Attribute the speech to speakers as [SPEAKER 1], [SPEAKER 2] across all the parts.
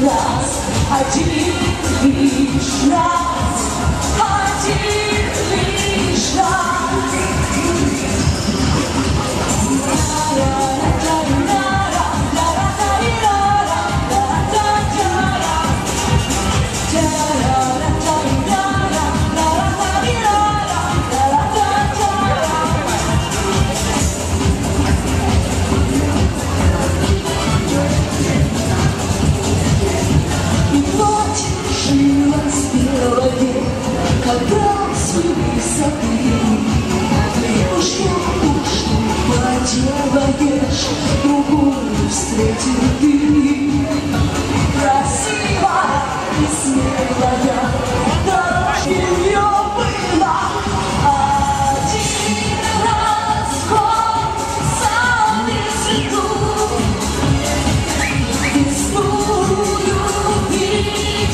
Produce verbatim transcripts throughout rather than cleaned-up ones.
[SPEAKER 1] раз, один лишь раз, один лишь раз. Когда с высоты девушка ушло поделаешь, другую встретил ты. Красивая и смелая, дороже ее было. Один раз год сам цвету, весну любить.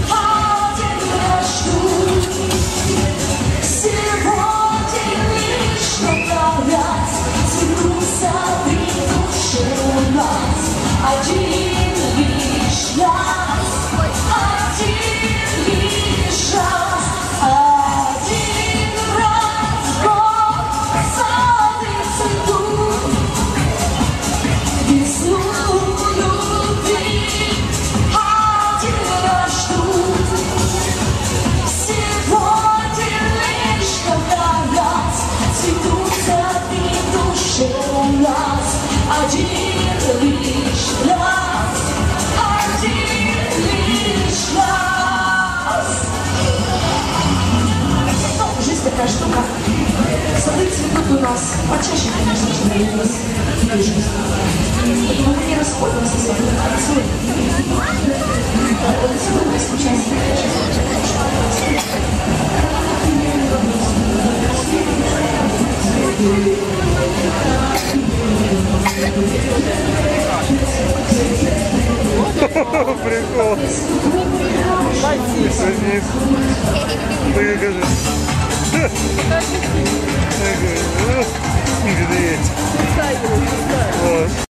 [SPEAKER 1] Один лишь раз, один лишь раз, один раз год сады цветут, весну любви один раз ждут. Сегодня лишь когда раз цветут сады в душе у нас. Один лишь раз, один лишь раз. Ну, жизнь такая штука. Сады цветут у нас почаще, конечно, чем на нас жизнь. Но мы не расходимся с этим концом. Это сегодня случайно.
[SPEAKER 2] Прикол. Спасибо. Покажи. Где? Вот.